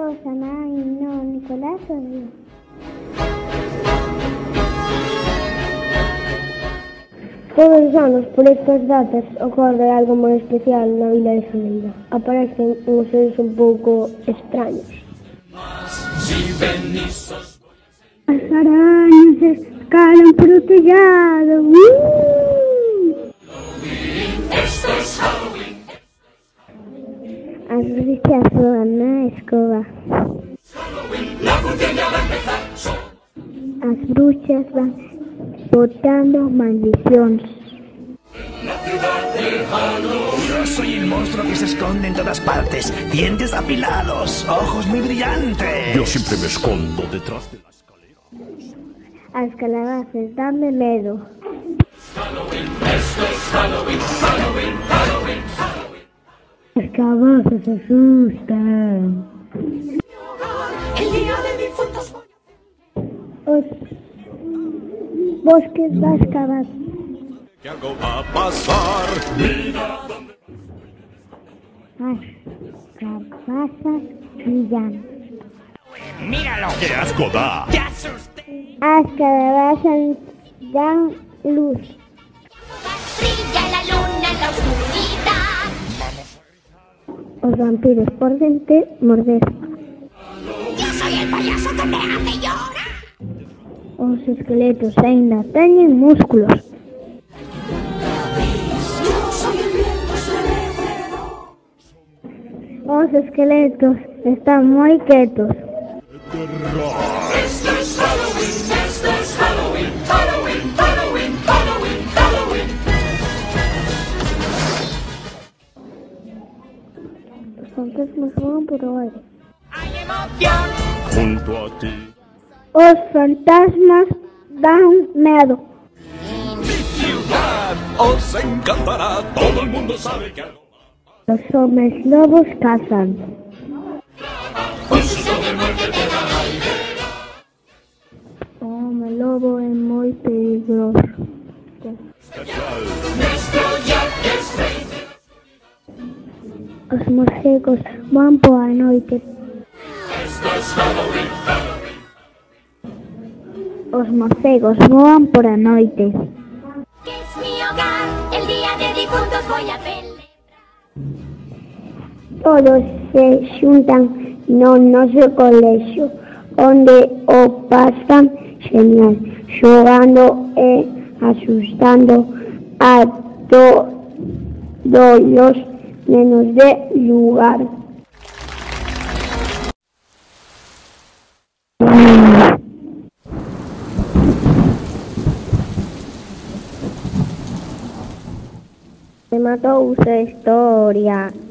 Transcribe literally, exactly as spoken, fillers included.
Rosa, Nai, no, Nicolás o Río. Todos os anos, por estas datas, ocorre algo moi especial na vila de Soneira. Aparecen uns seres un pouco extraños. As arañas escalan por o tellado. ¡Uh! As bruxas xogan na escoba. As bruxas van botando maldicións. Yo soy el monstruo que se esconde en todas partes. Dientes apilados, ojos muy brillantes. Yo siempre me escondo detrás de la escalera. As calabazas danme medo. Halloween, esto es Halloween, Halloween, Halloween, Halloween. As calabazas asustan. El día de difuntos. Os bosques das cabazas. Que algo va a pasar. Mira dónde. As cabazas brillan. ¡Míralo! ¡Qué asco da! ¡Te asusté! As calabazas dan luz. Brilla la luna en la oscuridad. Os vampiros por dentro morder. Yo soy el payaso que te hace llorar. Os esqueletos aínda teñen músculos. Yo soy el viento sereno. Os esqueletos están moi quietos. Esto es Halloween, esto es Halloween, Halloween, Halloween, Halloween, Halloween. Os fantasmas van por o aire. Hay emoción. Junto a ti. Os fantasmas dan medo. Mi ciudad os encantará. Todo el mundo sabe que algo va. Os homes lobos cazan. Un susto de muerte te da aire. O home lobo é moi peligroso. Nuestro Jack es rey. Os morcegos van pola noite. Esto es Halloween, Halloween. Os morcegos voan por a noite. Que es mi hogar, el día de difuntos voy a celebrar. Todos se xuntan no noso colexio, onde o pasan genial, xogando e asustando a todos os nenos de lugar. Rematou a historia.